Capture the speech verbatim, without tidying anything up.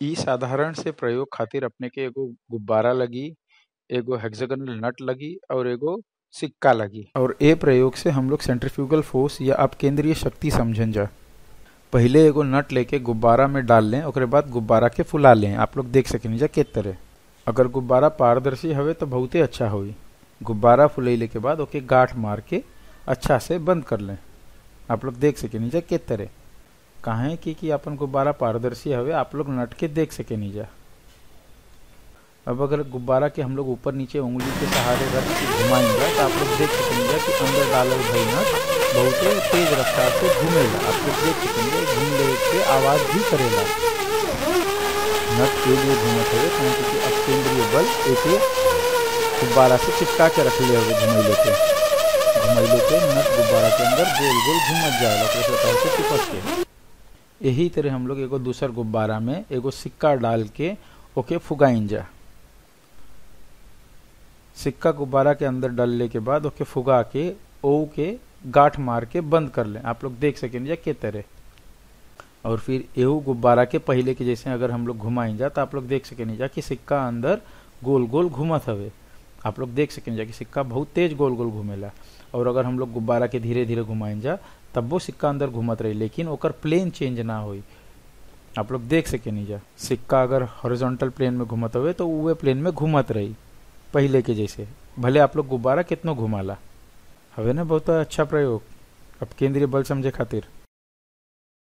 इ साधारण से प्रयोग खातिर अपने के एगो गुब्बारा लगी, एगो हेक्सागोनल नट लगी और एगो सिक्का लगी। और ए प्रयोग से हम लोग सेंट्रीफ्यूगल फोर्स या अपकेंद्रीय शक्ति समझन जा। पहले एगो नट लेके गुब्बारा में डाल लें, ओकरे बाद गुब्बारा के फुला लें। आप लोग देख सकेनी जा के तरह। अगर गुब्बारा पारदर्शी हवे तो बहुते अच्छा होई। गुब्बारा फुलैले के बाद ओके गांठ मार के अच्छा से बंद कर लें। आप लोग देख सकेनी जा के तरह। काहे कि कि अपन गुब्बारा पारदर्शी हवे, आप लोग नट के देख सकेनी जा। अब अगर गुब्बारा के हम लोग ऊपर नीचे उंगली के सहारे रख के घुमाएंगे तो आप लोग देख सकेंगे कि अंदर डालल भइल नट बहुत तेज रफ्तार से घूमेला। आप लोग देख सकेंगे घूमले के आवाज भी करेला। नट के लिए घूमत है क्योंकि अपकेंद्रीय बल एके गुब्बारा से चिपका के रख ले हुए घुमैले के घुमैले के नट गुब्बारा के अंदर गोल गोल घूमत जाएगा से चिपक के। यही तरह हम लोग एगो दूसर गुब्बारा में एगो सिक्का डाल के ओके फुगाइन जा। सिक्का गुब्बारा के अंदर डालने के बाद ओके फुगा के ओ के गांठ मार के बंद कर लें। आप लोग देख सकेंगे जा के तरह। और फिर एहू गुब्बारा के पहले के जैसे अगर हम लोग घुमाइन जा तो आप लोग देख सकेंगे जा कि सिक्का अंदर गोल गोल घूमत हवे। आप लोग देख सकेंगे जा कि सिक्का बहुत तेज गोल गोल घूमेला। और अगर हम लोग गुब्बारा के धीरे धीरे घुमाइन जा तब वो सिक्का अंदर घूमत रही, लेकिन ओकर प्लेन चेंज ना होई। आप लोग देख सकेनी जा सिक्का अगर हॉरिजॉन्टल प्लेन में घूमत हवे तो उहे प्लेन में घूमत रही पहले के जैसे, भले आप लोग गुब्बारा कितनो घुमाला। हवे ना बहुत अच्छा प्रयोग अब केंद्रीय बल समझे खातिर।